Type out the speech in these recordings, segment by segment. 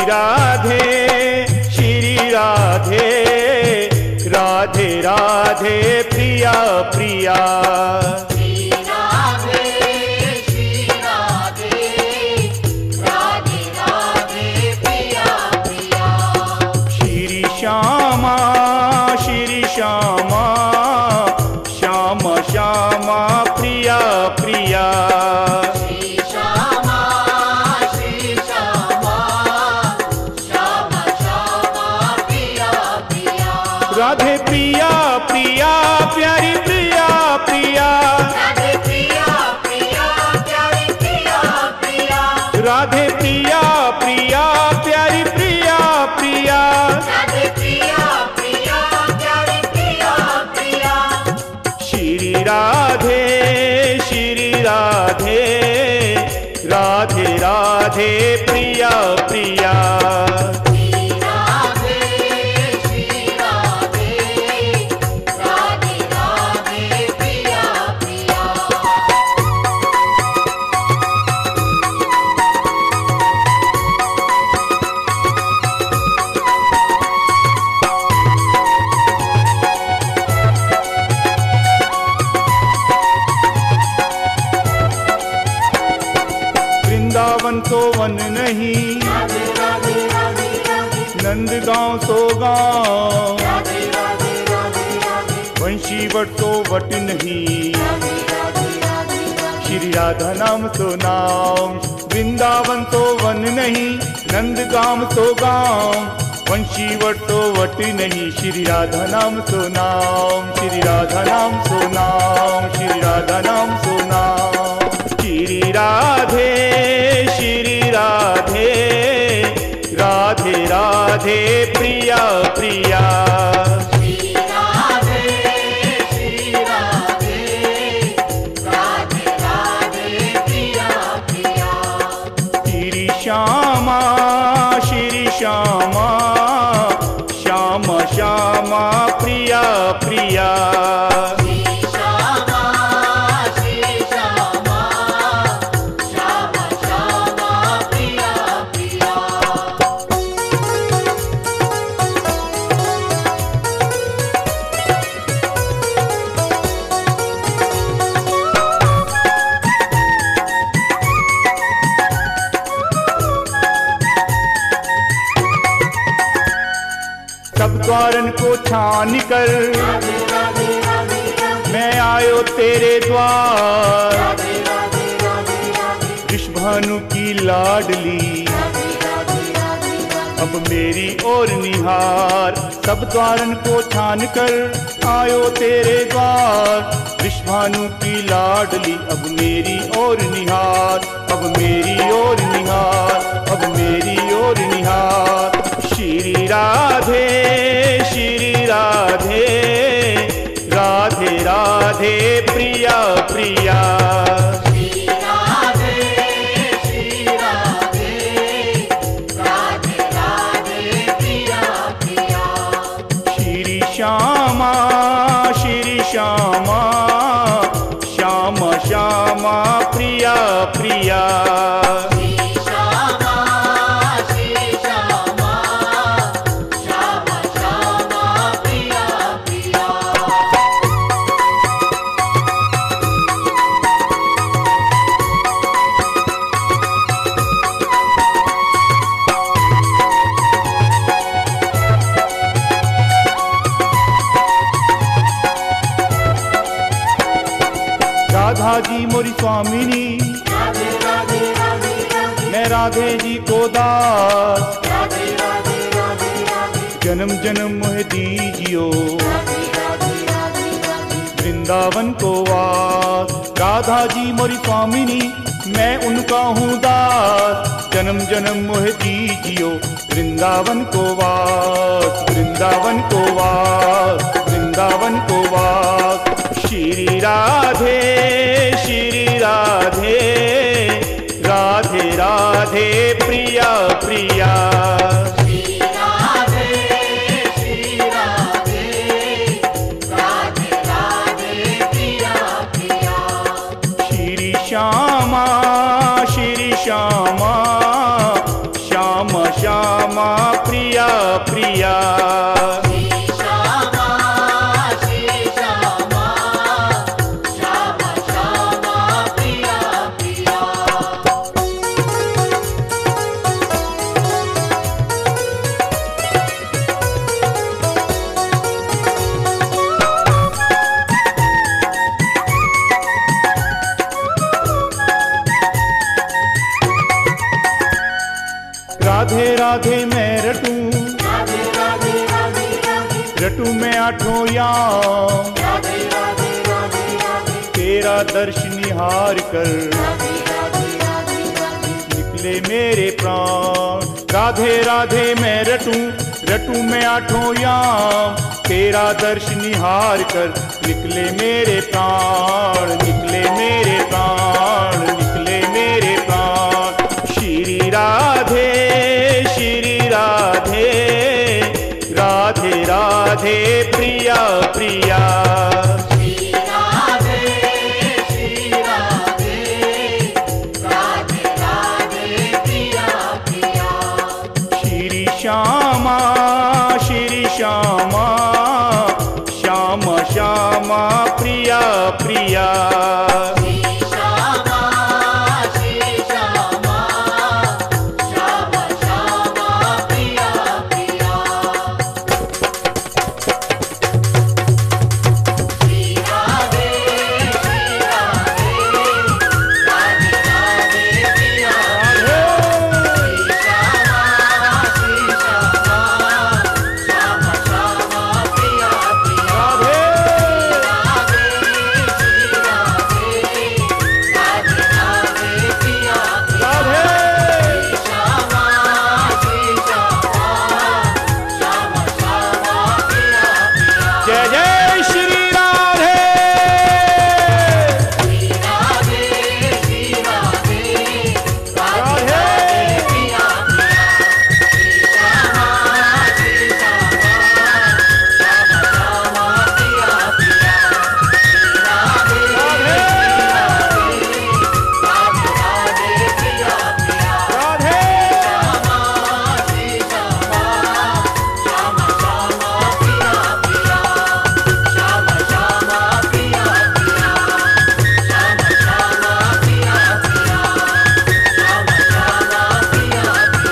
राधे श्री राधे, राधे राधे प्रिया प्रिया। श्री राधे श्री राधे, राधे राधे प्रिया प्रिया। श्री श्यामा श्यामा, श्याम श्यामा प्रिया प्रिया। श्री श्यामा श्यामा, श्याम श्यामा प्रिया प्रिया। राधे प्रिया प्रिया प्यारी प्रिया प्रिया। राधे प्रिया प्रिया प्यारी प्रिया प्रिया। राधे प्रिया प्रिया प्यारी प्रिया प्रिया। राधे प्रिया प्रिया प्यारी प्रिया प्रिया। श्री राधे श्री राधे, राधे राधे प्रिया प्रिया। श्री राधे श्री राधे, राधे राधे प्रिया प्रिया। वृंदावन तो वन नहीं, राधे राधे राधे राधे, नंदगांव तो गांव। राधे राधे राधे राधे, वंशी वट तो वट नहीं, राधे राधे राधे राधे। श्री राधा नाम तो नाम। वृंदावन तो वन नहीं, नंदगांव तो गांव। वंशी वट तो वट नहीं, श्री राधा नाम तो नाम। श्री राधा नाम तो नाम, श्री राधा नाम तो नाम। श्री राधे श्री राधे, राधे राधे प्रिया प्रिया। श्री राधे श्री राधे, राधे राधे प्रिया प्रिया। श्री श्यामा श्यामा, श्याम श्यामा प्रिया प्रिया। श्री श्यामा श्यामा, श्याम श्यामा प्रिया प्रिया। सब द्वारन को छान कर राधे राधे राधे राधे, मैं आयो तेरे द्वार। राधे राधे राधे राधे, विश्वभानु की लाडली राधे राधे राधे राधे। अब मेरी ओर निहार। सब द्वारन को छान कर आयो तेरे द्वार। विश्वभानु की लाडली अब मेरी ओर निहार। अब मेरी ओर निहार, अब मेरी ओर निहार। श्री राधे श्री राधे, राधे राधे प्रिया प्रिया। श्री राधे श्री राधे, राधे राधे प्रिया प्रिया। श्री श्यामा श्यामा, श्याम श्यामा प्रिया प्रिया। श्री श्यामा श्यामा, श्याम श्यामा प्रिया प्रिया। राधा जी मोरी स्वामिनी, राधे राधे राधे राधे, मैं राधे जी को दास। राधे राधे राधे राधे, जन्म जन्म मोह दीजियो राधे राधे राधे राधे। वृंदावन को वास। राधा जी मोरी स्वामिनी, मैं उनका हूँ दास। जन्म जन्म मोह दीजियो वृंदावन को वास। वृंदावन को वास, वृंदावन को वास। श्री राधे श्री राधे, राधे राधे प्रिया प्रिया। श्री राधे श्री राधे, राधे राधे प्रिया प्रिया। श्री श्यामा श्यामा, श्याम श्याम राधे राधे मैं रटूं, राधे राधे राधे राधे, रटूं मैं आठों याम, राधे राधे राधे राधे, तेरा दर्शन निहार कर राधे राधे राधे राधे, निकले मेरे प्राण। राधे राधे मैं रटूं, रटूं मैं आठों याम, तेरा दर्शन निहार कर निकले मेरे प्राण, निकले मेरे प्राण, निकले मेरे प्राण। श्री राधे श्री राधे, राधे राधे प्रिया प्रिया। श्री राधे श्री राधे, राधे राधे प्रिया प्रिया। श्री श्यामा श्री श्यामा, श्यामा श्यामा प्रिया प्रिया। श्री श्यामा श्री श्यामा, श्यामा श्यामा प्रिया प्रिया। श्री राधे श्री राधे, राधे राधे प्रिया। श्री श्यामा श्री श्यामा, श्यामा श्यामा प्रिया प्रिया। राधे श्री राधे राधे राधे प्रिया प्रिया। राधे श्यामा श्री श्यामा, श्यामा श्यामा प्रिया प्रिया। जय जय श्री राधे। श्री राधे श्री राधे, राधे राधे प्रिया प्रिया। श्री श्यामा श्री श्यामा, श्यामा श्यामा प्रिया प्रिया। श्री राधे राधे राधे राधे प्रिया प्रिया। राधे श्यामा श्री श्यामा, श्यामा श्यामा प्रिया प्रिया। श्यामा श्यामा प्रिया प्रिया, श्यामा श्यामा प्रिया प्रिया, श्यामा श्यामा प्रिया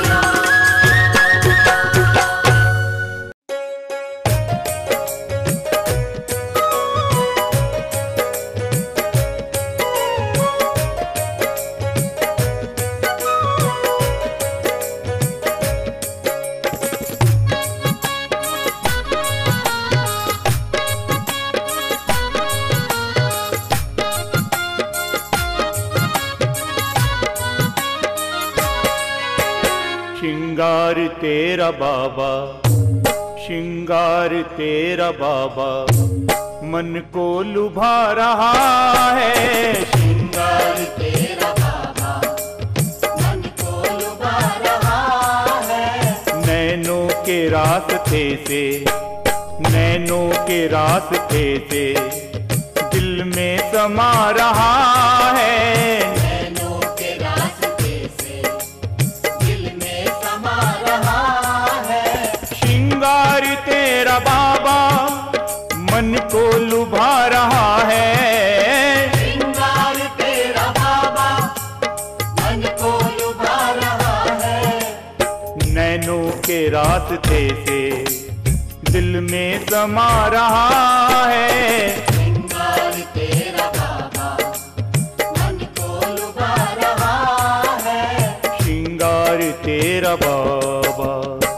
श्रृंगार तेरा बाबा, श्रृंगार तेरा बाबा, मन को लुभा रहा है। श्रृंगार तेरा बाबा, मन को लुभा रहा है। नैनों के रास्ते से, नैनों के रास्ते से दिल में समा रहा है। नैनों के रास्ते से दिल में समा रहा है। श्रृंगार तेरा बाबा, मन को लुभा रहा है। श्रृंगार तेरा बाबा, मन को लुभा रहा है। नैनों के रास्ते से दिल में समा रहा है। श्रृंगार तेरा बाबा, मन को लुभा रहा है। श्रृंगार तेरा बाबा।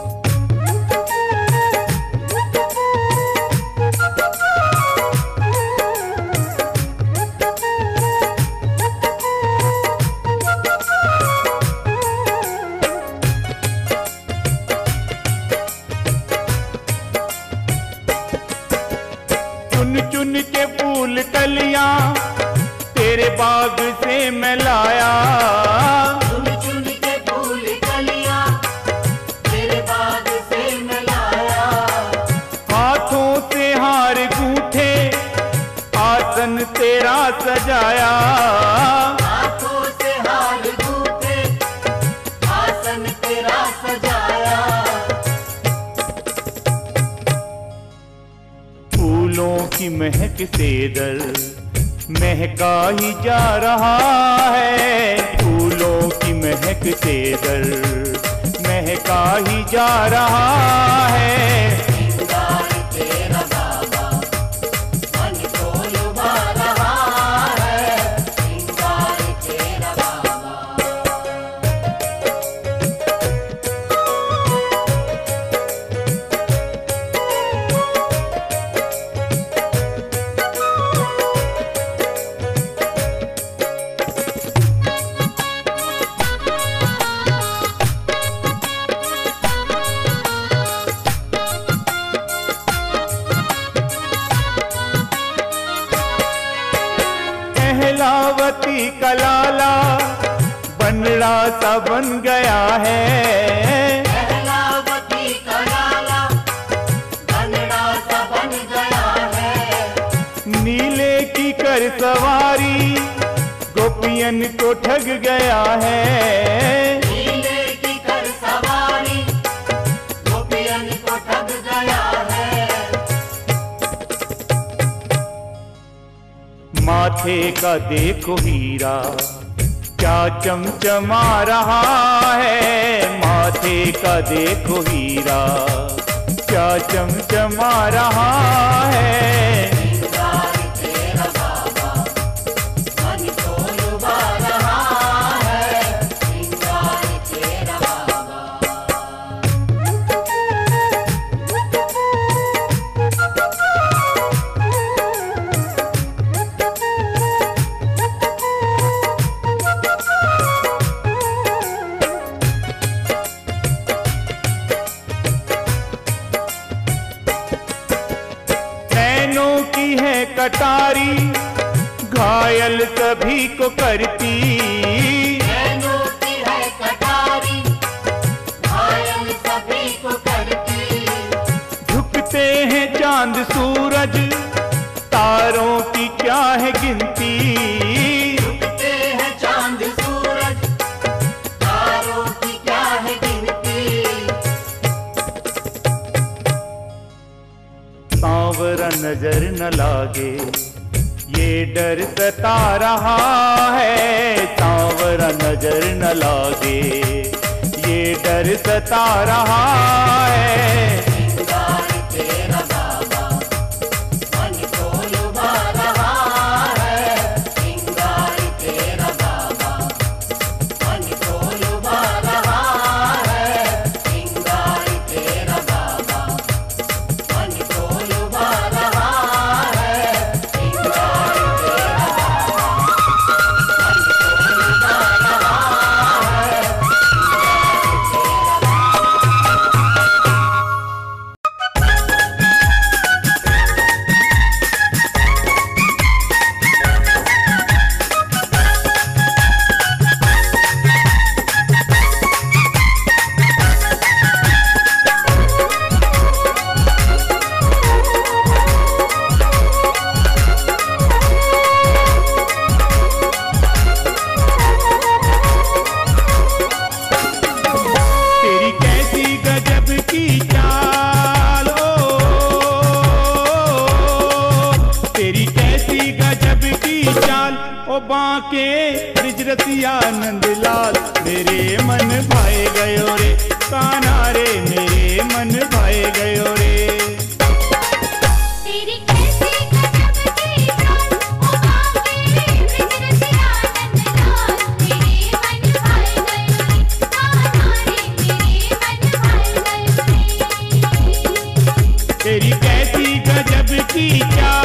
चुन चुन के फूल कलियां तेरे बाग से मैं लाया। चुन चुन के फूल कलियां तेरे बाग से मैं लाया। हाथों से हार गूंथे आसन तेरा सजाया। हाथों से हार गूंथे आसन तेरा सजाया। फूलों की महक से दल महका ही जा रहा है। फूलों की महक से दल महका ही जा रहा है। श्रृंगार तेरा बाबा, मन को लुभा रहा है। श्रृंगार तेरा बाबा। पहलावती का लाला बनड़ा सा बन गया है। पहलावती का लाला बनड़ा सा बन गया है। नीले की कर सवारी गोपियन को ठग गया है। नीले की कर सवारी गोपियन को ठग गया है। माथे का देखो हीरा क्या चमचमा रहा है। माथे का देखो हीरा क्या चमचमा रहा है। श्रृंगार तेरा बाबा मन को लुभा रहा है। श्रृंगार तेरा बाबा। नैनों की है कटारी घायल सभी को करती। नैनों की है कटारी घायल सभी को करती। झुकते हैं चांद सूरज तारों की क्या है गिनती। झुकते हैं चांद सूरज तारों की क्या है गिनती। सांवरा नजर न लागे ये डर सता रहा है। सांवरा नजर न लागे ये डर सता रहा है। श्रृंगार तेरा बाबा मन को लुभा रहा है। श्रृंगार तेरा बाबा मन को लुभा रहा है। श्रृंगार तेरा बाबा मन को लुभा रहा है। श्रृंगार तेरा बाबा मन को लुभा रहा है। तेरी कैसी गजब की चाल ओ, तेरी कैसी गजब की चाल ओ बांके ब्रिजरसिया नंदलाल। मेरे मन भाए गयो रे कान्हा रे मेरे मन भाए गयो रे। तेरी कैसी गजब की चाल ओ बांके ब्रिजरसिया नंदलाल। मेरे मन भाए गयो रे कान्हा रे मेरे मन भाए गयो रे। तेरी कैसी गजब की चाल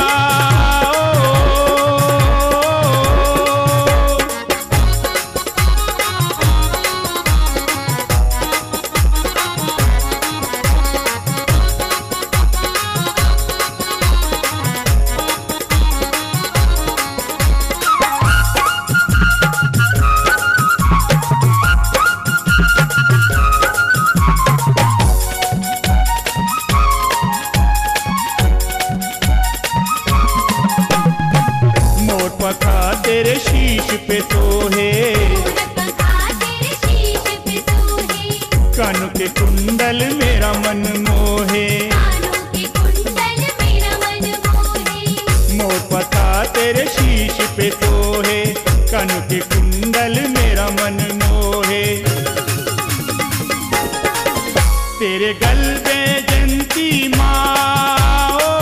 मोट पखा तेरे शीश पे सोहे। पंखा तेरे शीश पे सोहे। कानों के कुंडल मेरा मन मोहे। कानों के कुंडल मेरा मन मोहे। मोट पखा तेरे शीश पे सोहे। कानों के कुंडल मेरा मन मोहे। तेरे गलबे जंती माँ ओ,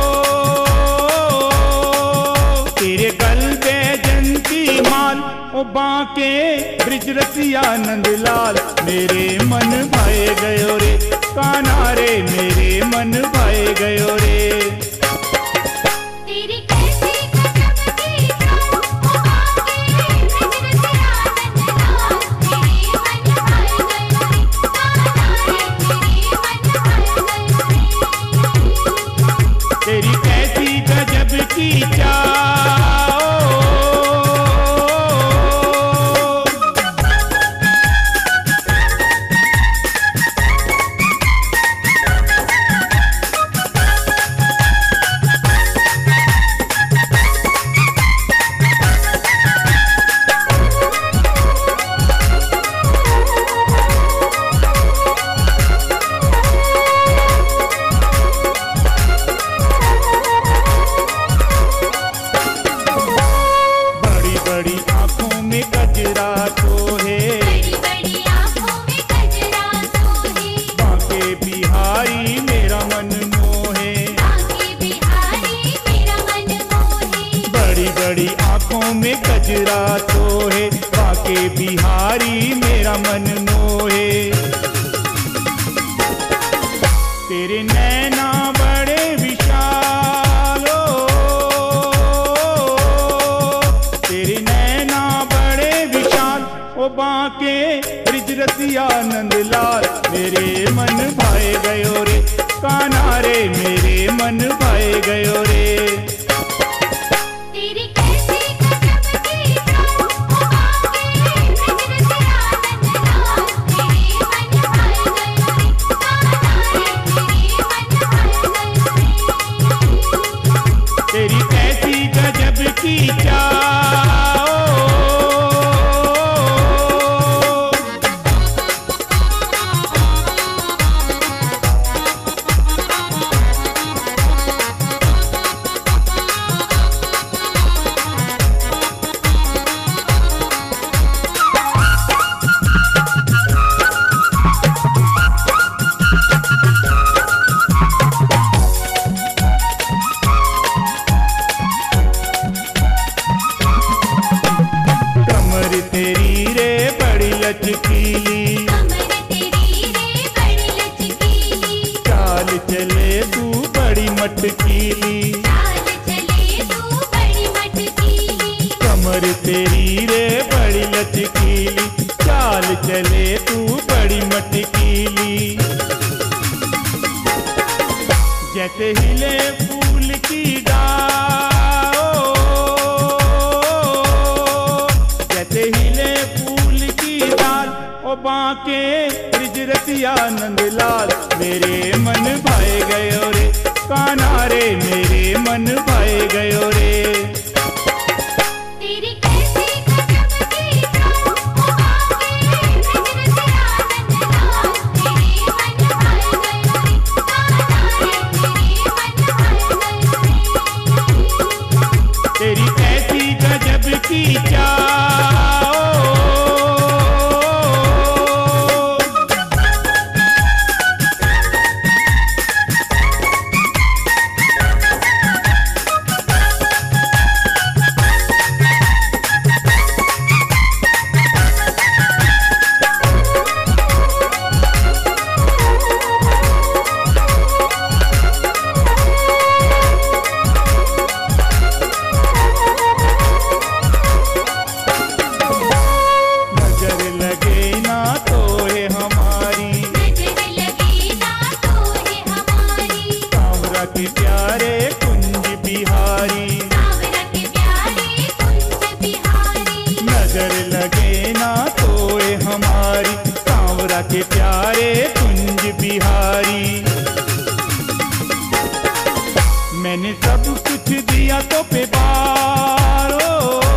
तेरे गलबे जंती माल ओ बांके ब्रिजरसिया नंदलाल। मेरे मन भाए गयो रे कान्हा रे मेरे मन भाए गयो रे। तेरी कैसी गजब की चाल ओ बांके ब्रिजरसिया नंदलाल। मेरे मन भाए गयो रे कान्हा रे मेरे मन भाए गयो रे। तेरी कैसी गजब की चाल मन मोहे। तेरे नैना बड़े विशाल तेरे नैना बड़े विशाल ओ बांके ब्रिजरसिया नंदलाल मेरे मन भाए गयो रे कान्हा रे मेरे मन भाए गयो रे। तेरी कैसी गजब की चाल ओ बांके ब्रिजरसिया नंदलाल मेरे मन भाए गयो रे कान्हा रे मेरे मन भाए गयो रे। तेरी कैसी गजब की चाल लचकीली कमर तेरी रे बड़ी लचकीली चाल चले तू बड़ी मटकीली चाल चले तू बड़ी मटकीली कमर तेरी रे बड़ी लचकीली चाल चले तू बड़ी मटकीली। जैसे हिले फूल की डाल जैसे हिले फूल की डाल ओ बांके ब्रिजरसिया नंदलाल मेरे मन भाए गयो रे कान्हा रे मेरे मन भाए गयो रे। तेरी कैसी गजब की चाल ओ बांके ब्रिजरसिया नंदलाल मेरे मन भाए गयो रे कान्हा रे मेरे मन भाए गयो रे। तेरी कैसी गजब की चाल के प्यारे कुंज बिहारी सांवरा के प्यारे कुंज बिहारी नजर लगे ना तोए हमारी सांवरा के प्यारे कुंज बिहारी। मैंने सब कुछ दिया तो पे बारो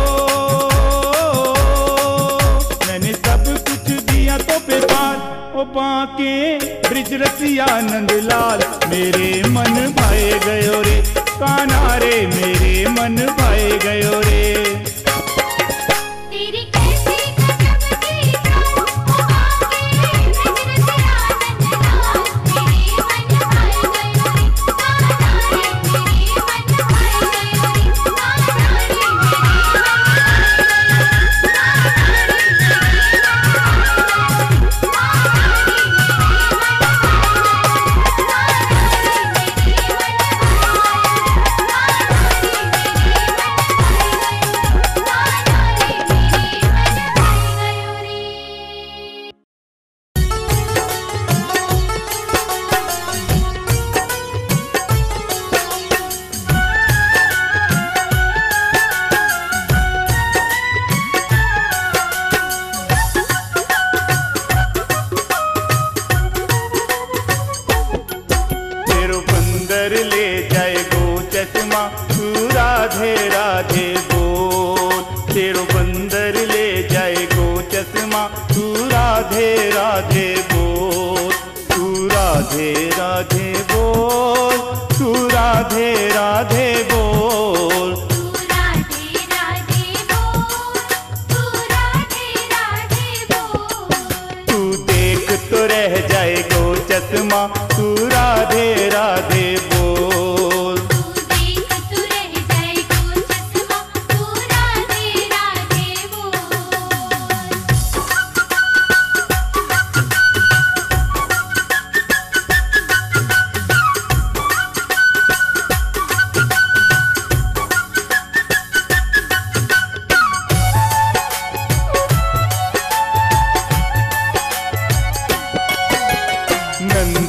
मैंने सब कुछ दिया तो पे बार ओ बांके ब्रिजरसिया नंदलाल मेरे मन भाए गयो रे कान्हा रे मेरे मन भाए गयो रे। तेरी कैसी गजब की चाल ओ बांके ब्रिजरसिया नंदलाल मेरे मन भाए गयो रे कान्हा रे मेरे मन भाए गयो रे कान्हा रे मेरे मन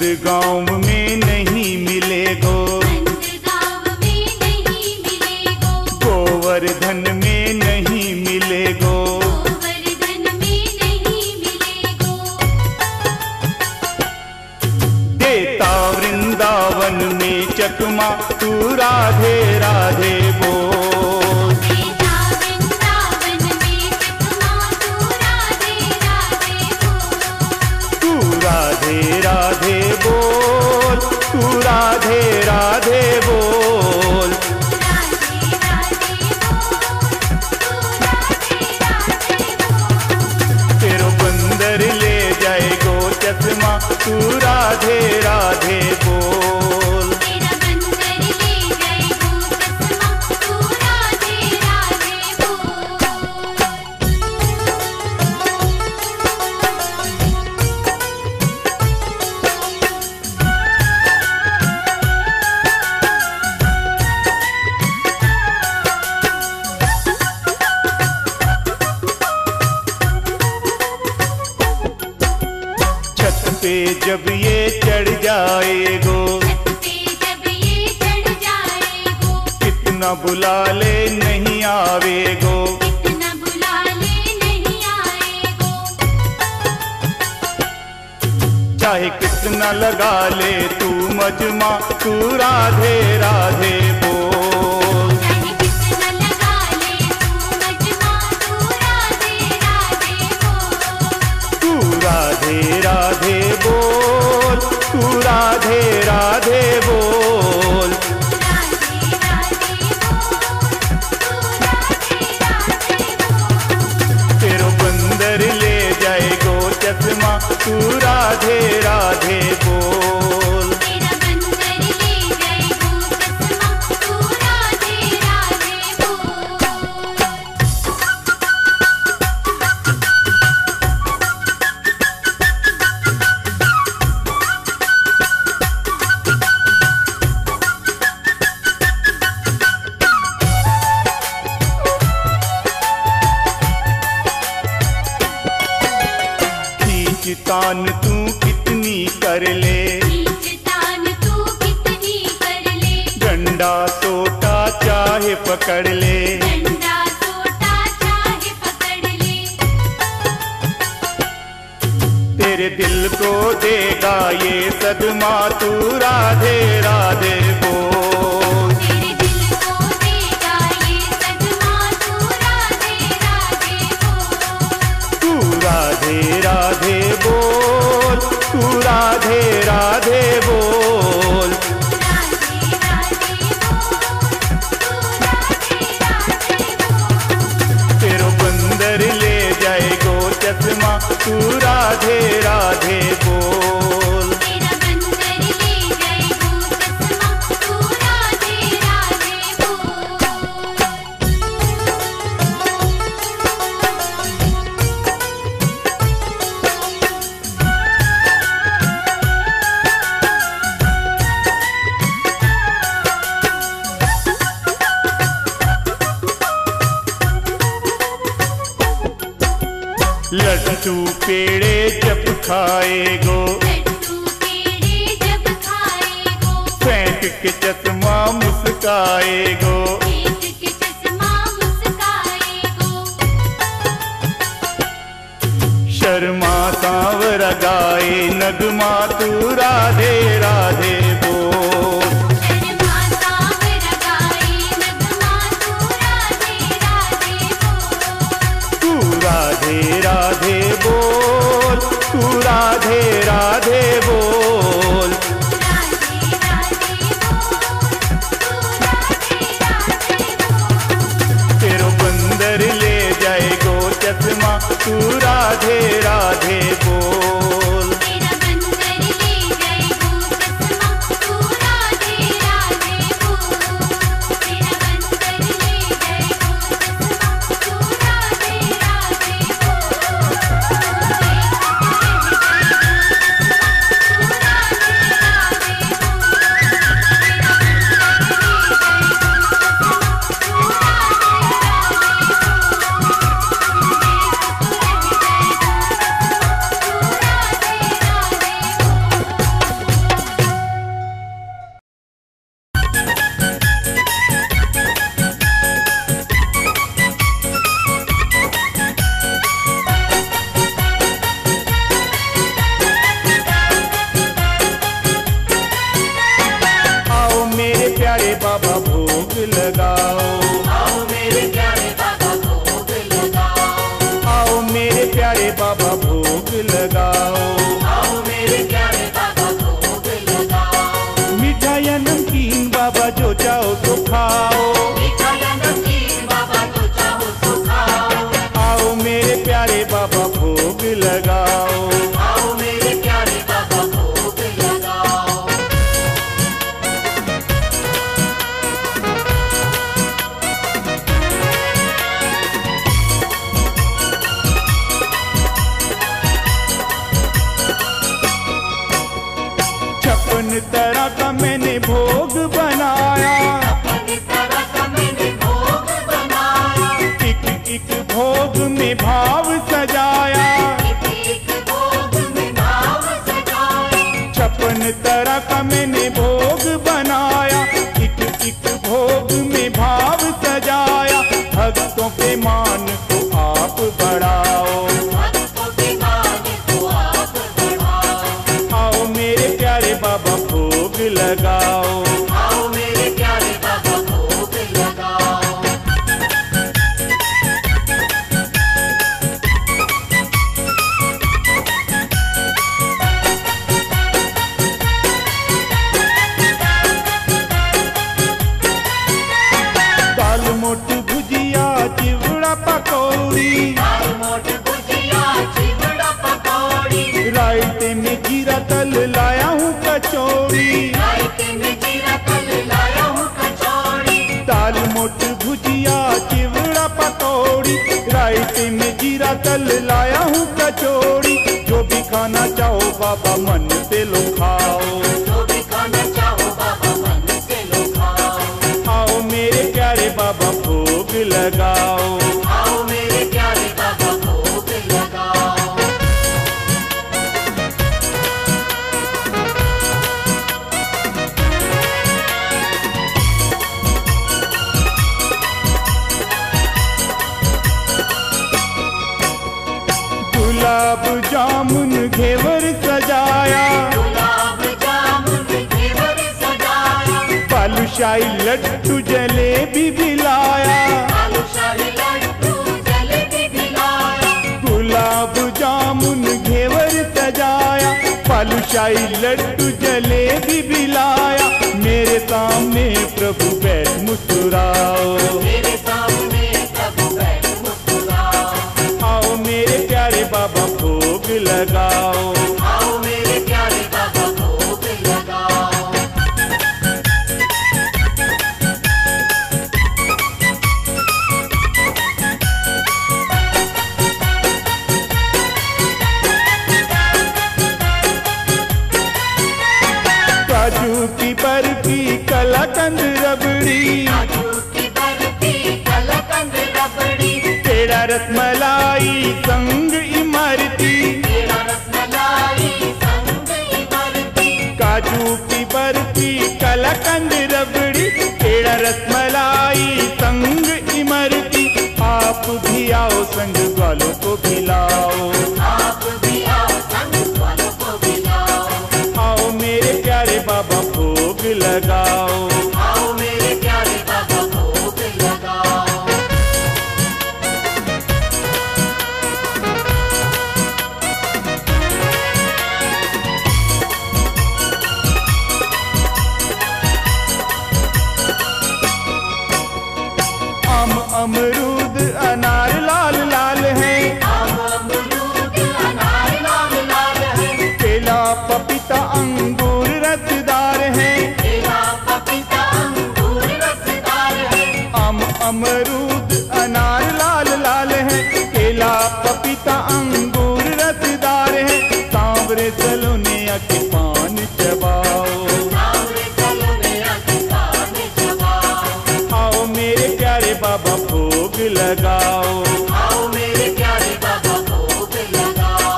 गांव में नहीं मिलेगो, नंदगांव में नहीं मिलेगो, गोवर्धन में नहीं मिलेगो, गोवर्धन में नहीं मिलेगो। देता वृंदावन में चकमा तू राधे राधे बोल, देता वृंदावन में चकमा तू राधे राधे बोल, तू राधे राधे बोल, तू राधे राधे बोल। राधे राधे बोल, तू राधे राधे बोल। तेरो बंदर ले जाएगो चश्मा तू राधे राधे बोल, तेरा बंदर ले जाएगो चश्मा तू राधे राधे बोल। छत पे जब ये चढ़ जाएगो, छत पे जब ये चढ़ जाएगो, कितना बुला ले नहीं आवेगो, कितना बुला ले नहीं आएगो। चाहे कितना लगा ले तू मजमा तू राधे राधे बोल, चाहे कितना लगा ले तू मजमा तू राधे राधे बोल, तू राधे राधे बोल, तू राधे राधे बोल। राधे राधे बोल, तू राधे राधे बोल। तेरो बंदर ले जाएगो चश्मा तू राधे राधे बोल, तेरा बंदर ले जाएगो चश्मा तू राधे राधे बोल। खींचतान तू कितनी कर ले, खींचतान तू कितनी कर ले, डंडा सोटा चाहे पकड़ ले, डंडा सोटा चाहे पकड़ ले। तेरे दिल को देगा ये सदमा तू राधे राधे बोल, तेरे दिल को देगा ये सदमा तू राधे राधे बोल, तू राधे राधे बोल, तू राधे राधे बोल। राधे राधे बोल, तू राधे राधे बोल। तेरो बंदर ले जाएगो चश्मा तू राधे राधे बोल, तेरा बंदर ले जाएगो चश्मा तू राधे राधे बोल। लड्डू पेड़े जब खाएगो, लड्डू पेड़े जब खाएगो, फेंक के चश्मा मुस्काएगो, फेंक के चश्मा मुस्काएगो। शर्मा सांवरा गाए नगमा तू राधे राधे बोल, शर्मा सांवरा गाए नगमा तू राधे राधे बोल, तू राधे राधे बोल, तू राधे राधे बोल। राधे राधे बोल, तू राधे राधे बोल। तेरो बंदर ले जाएगो चश्मा तू राधे राधे बोल, तेरा बंदर ले जाएगो चश्मा तरह का मैंने भोग बनाया, अपनी तरह का मैंने भोग बनाया, एक एक भोग में भाव सजाया, एक भोग में भाव सजाया, 56 तरह का मैंने भोग बनाया, एक एक भोग में भाव सजाया। भक्तों के मान को आप बढ़ाओ, भक्तों के मान को आप बढ़ाओ, आओ मेरे प्यारे बाबा भोग लगाओ। आओ मेरे प्यारे बाबा भोग लगाओ। दाल मोट भुजिया चिवड़ा पकौड़ी, दाल मोट भुजिया चिवड़ा पकौड़ी, रायते में जीरा तल लाया हूँ कचौड़ी। रायते में जीरा तल लाया हूँ कचौड़ी, दाल मोट भुजिया चिवड़ा पकौड़ी, रायते में जीरा तल लाया हूँ कचौड़ी। जो भी खाना चाहो बाबा मन से लो खाओ, जो भी खाना चाहो बाबा मन से लो खाओ। आओ मेरे प्यारे बाबा भोग लगाओ। आओ मेरे प्यारे बाबा भोग लगाओ। गुलाब जामुन घेवर सजाया, गुलाब जामुन घेवर सजाया, बालूशाही लड्डू जलेबी भी लाया। बालूशाही लड्डू जलेबी भी लाया, गुलाब जामुन घेवर सजाया, बालूशाही लड्डू जलेबी भी लाया। मेरे सामने प्रभु बैठ मुस्कुराओ, मेरे सामने प्रभु बैठ मुस्कुराओ। आओ मेरे प्यारे बाबा भोग लगाओ। आओ मेरे प्यारे बाबा भोग लगाओ। काजू की बर्फी कलाकंद रबड़ी, काजू की बर्फी कलाकंद रबड़ी, पेड़ा रसमलाई संग इमरती। पेड़ा रसमलाई संग इमरती, काजू की बर्फी कलाकंद रबड़ी, पेड़ा रसमलाई संग इमरती। आप भी आओ संग वालों को खिलाओ, आप भी आओ संग वालों को भी लाओ। आओ मेरे प्यारे बाबा भोग लगाओ। आओ मेरे प्यारे बाबा भोग लगाओ। आम अमरूद अनार लाल लाल है, आम अमरूद अनार लाल लाल है, केला पपीता अंगूर रसदार है। केला पपीता अंगूर रसदार है, आम अमरूद अनार लाल लाल है, केला पपीता अंगूर रसदार है। सांवरे सलोने के पान चबाओ, सांवरे सलोने के पान चबाओ। आओ मेरे प्यारे बाबा भोग लगाओ। आओ मेरे प्यारे बाबा भोग लगाओ।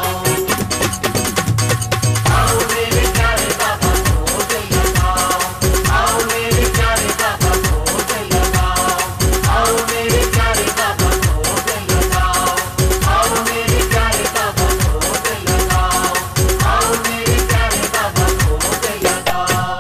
आओ मेरे प्यारे बाबा भोग लगाओ। आओ मेरे प्यारे बाबा भोग लगाओ। आओ मेरे प्यारे बाबा भोग लगाओ। आओ मेरे प्यारे बाबा भोग लगाओ। आओ मेरे प्यारे बाबा भोग लगाओ।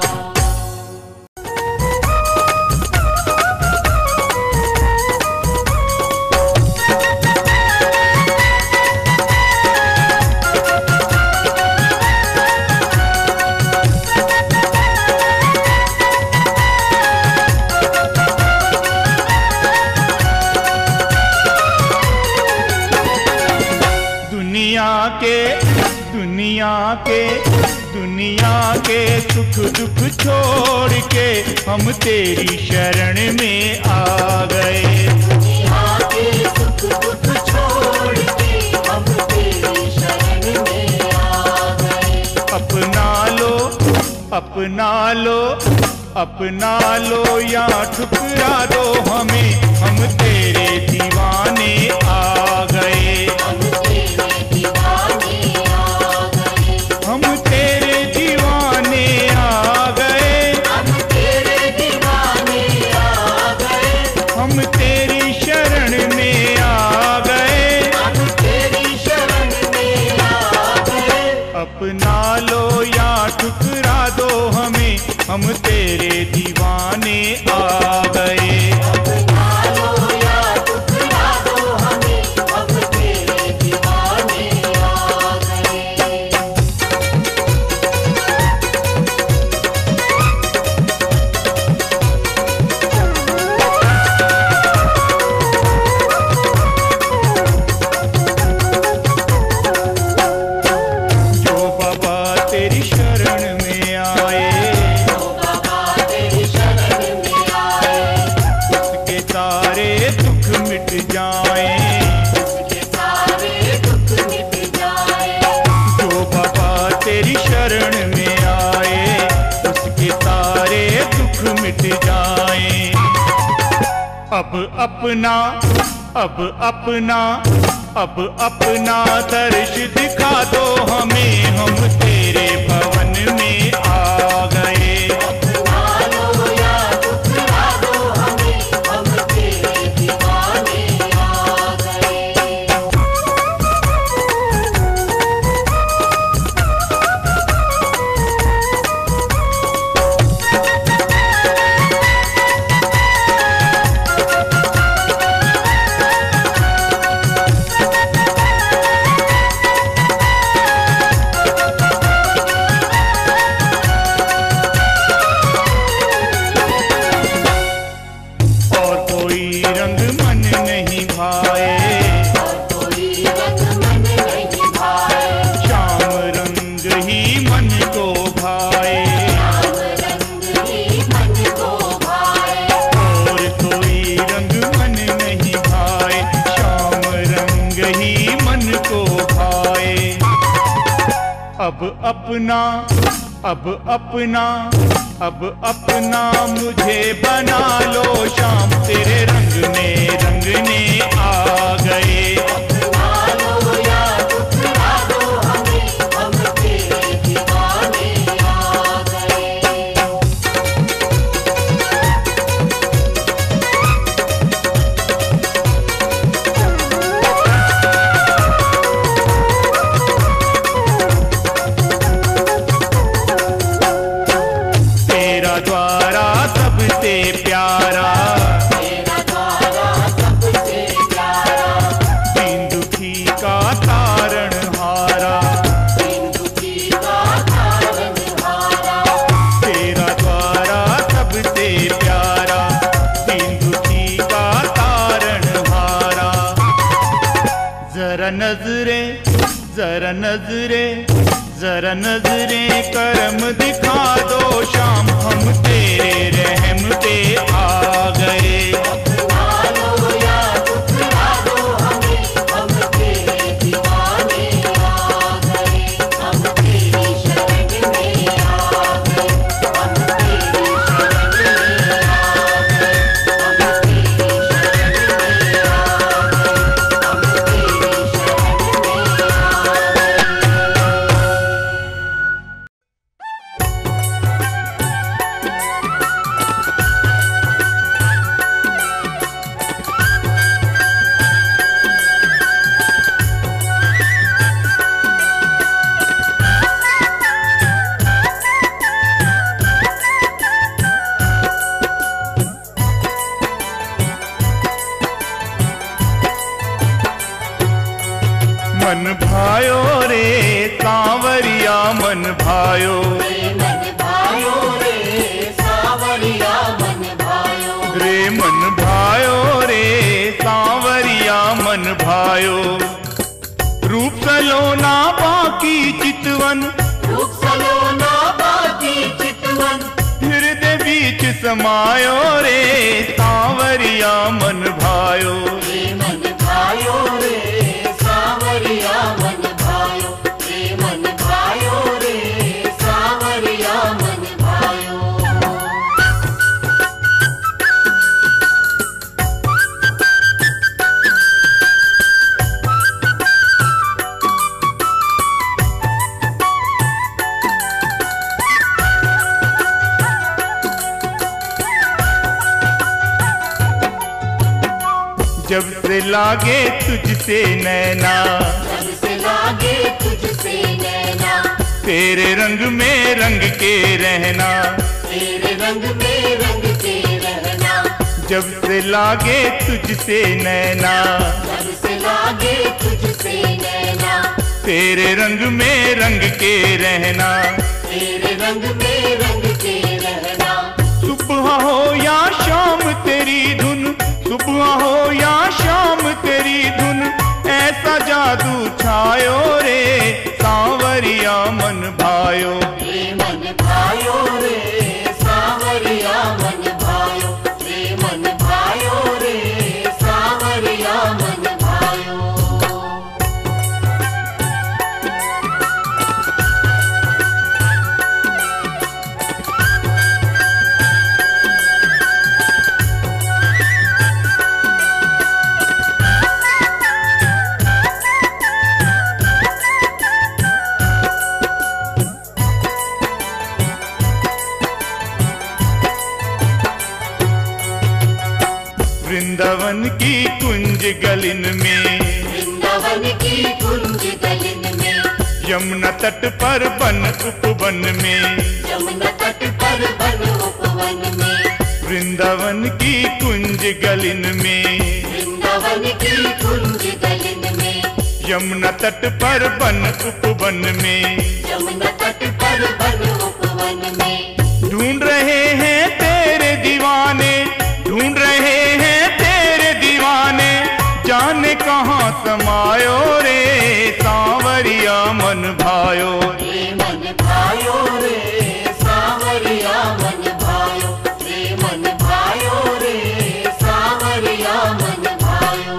दुनिया के सुख दुख छोड़ के हम तेरी शरण में आ गए। दुनिया के सुख दुख छोड़ के हम तेरी शरण में आ गए। अपना लो अपना लो या ठुकरा दो हमें, हम तेरे दीवाने आ गए। हम तेरे दीवाने आ गए। हम तेरे दीवाने आ गए। हम तेरे दीवाने आ गए। हम तेरी शरण में आ गए। हम तेरी शरण में आ गए। अपना लो या ठुकरा दो हमें, हम तेरे दीवाने आ गए। अपना लो या ठुकरा दो हमें, हम तेरे दीवाने आ गए। जो बाबा तेरी शरण में आए, उसके सारे दुख मिट जाएं। जो बाबा तेरी शरण में आए, उसके सारे दुख मिट जाएं। अब अपना दर्श दिखा दो हमें, हम तेरे भवन में आ गए। अपना लो या ठुकरा दो हमें, हम तेरे दीवाने आ गए। और कोई रंग मन नहीं भाए, और कोई रंग मन नहीं भाए। श्याम रंग ही मन को भाए। श्याम रंग ही मन को भाए। और कोई रंग मन नहीं भाए, श्याम रंग ही मन को भाए। अब अपना मुझे बना लो श्याम, तेरे रंग में रंगने आ गए। अपना लो या ठुकरा दो हमें, हम तेरे दीवाने आ गए। तेरा द्वारा सबसे प्यारा, तेरा द्वारा सबसे प्यारा। दीन दुखी का तारणहारा। दीन दुखी का तारणहारा। तेरा द्वारा सबसे प्यारा, दीन दुखी का तारणहारा। जरा नजरें करम दिखा दो श्याम, हम तेरे रहम पे आ गए। अपना लो या ठुकरा दो हमें, हम तेरे दीवाने आ गए। हम तेरी शरण में आ गए। हम तेरी शरण में आ गए। हम तेरी शरण में आ गए। हम तेरी शरण में आ मन भायो रे सांवरिया मन भायो। मन भायो रे सावरिया मन भायो। रे मन भायो रे सांवरिया मन भायो। रूप सलोना बाकी चितवन, रूप सलोना बाकी चितवन। हृदय बीच समायो रे सांवरिया मन भायो। रे मन भायो रे सावरिया मन भायो। रे मन भायो रे सावरिया मन से लागे तुझसे नैना, जब से लागे तुझसे नैना, तेरे रंग में रंग के रहना, तेरे रंग में रंग के रहना, जब से लागे तुझसे नैना, जब से लागे तुझसे नैना, तेरे रंग में रंग के रहना, तेरे रंग में रंग के रहना। सुबह हो या शाम तेरी धुन, सुबह हो या शाम तेरी धुन, ऐसा जादू छायो रे सांवरिया मन भायो, रे मन भायो रे सांवरिया मन भायो, रे मन भायो रे सांवरिया मन भायो। वृंदावन की कुंज गलिन में, वृंदावन की कुंज गलिन में, यमुना तट पर बन उपवन में, यमुना तट पर बन उपवन में, वृंदावन की कुंज गलिन में, वृंदावन की कुंज गलिन में, यमुना तट पर बन उपवन में, यमुना तट पर बन उपवन में। ढूंढ रहे हैं तेरे दीवाने, ढूंढ रहे हैं तेरे दीवाने, जाने कहाँ समायो रे सांवरिया मन भायो, रे मन भायो रे सांवरिया मन भायो, रे मन भायो रे सांवरिया मन भायो।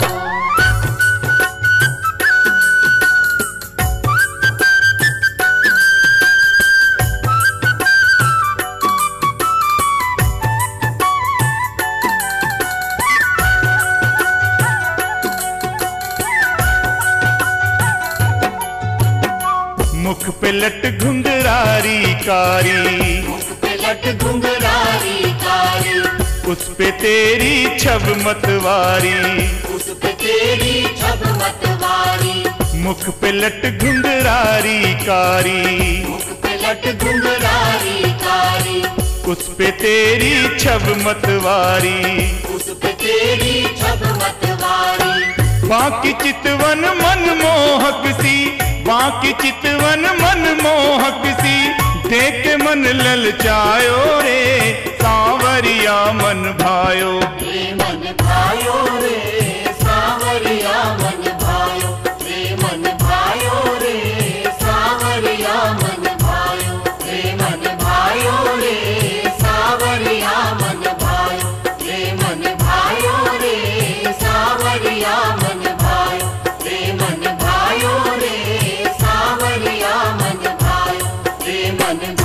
मुख पे लट घुंघरारी कारी, मुख पे लट घुंघरारी कारी, उस पे तेरी छब मतवारी, उस पे तेरी छब मतवारी, मुख पे लट घुंघरारी कारी, मुख पे लट घुंघरारी कारी, उस पे तेरी छब मतवारी, उस पे तेरी छब मतवारी। बाकी चितवन मनमोहक सी, बाकी चितवन मनमोहक सी, देख के मन ललचायो रे सांवरिया मन भायो, रे मन भायो रे सांवरिया मन भायो, रे मन भायो रे सांवरिया मन भायो, रे मन भायो रे सांवरिया मन भायो, रे मन भायो रे सांवरिया मन भायो, रे मन भायो रे सांवरिया मन भायो, रे मन